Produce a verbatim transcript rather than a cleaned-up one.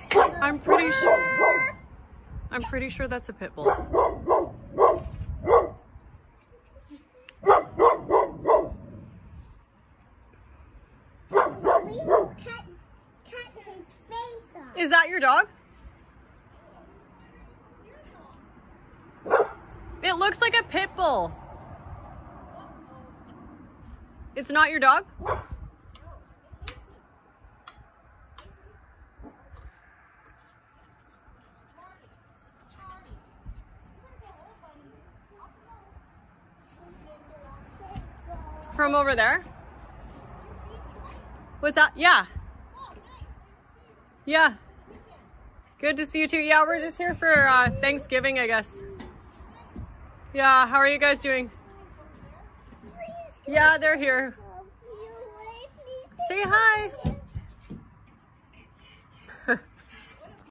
I'm pretty sure. I'm pretty sure that's a pit bull. Is that your dog? It looks like a pit bull. It's not your dog? From over there? What's that? Yeah. Yeah. Good to see you too. Yeah, we're just here for uh, Thanksgiving, I guess. Yeah, how are you guys doing? Yeah, they're here. Say hi.